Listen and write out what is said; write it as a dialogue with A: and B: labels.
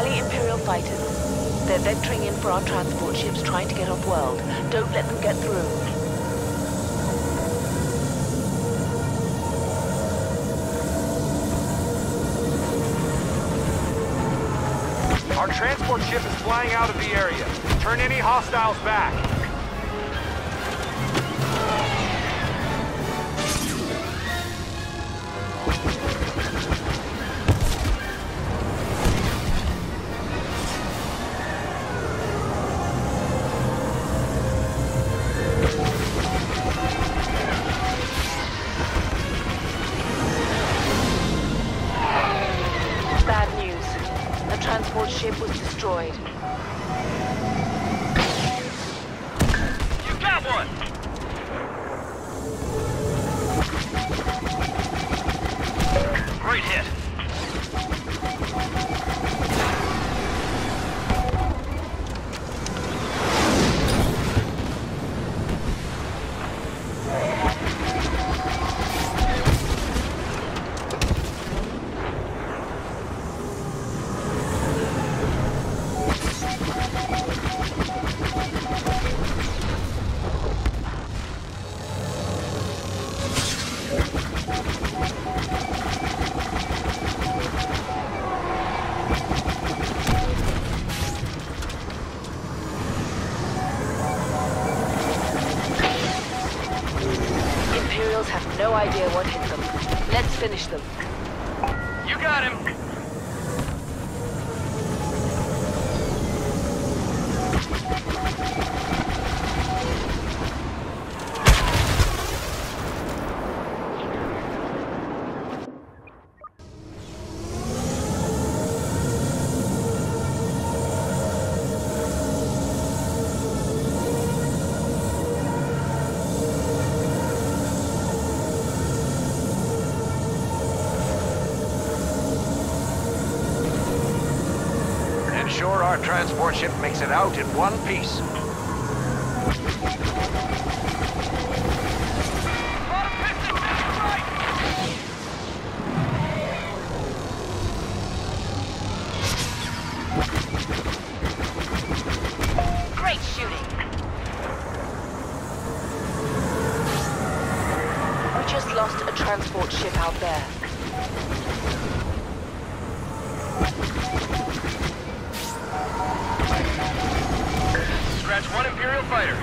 A: Rally Imperial fighters. They're vectoring in for our transport ships trying to get off-world. Don't let them get through.
B: Our transport ship is flying out of the area. Turn any hostiles back.
A: Transport ship was destroyed.
B: You got one! Great hit.
A: Have no idea what hit them. Let's finish them.
B: You got him! Ensure our transport ship makes it out in one piece.
A: Great shooting. We just lost a transport ship out there.
B: Scratch one Imperial fighter.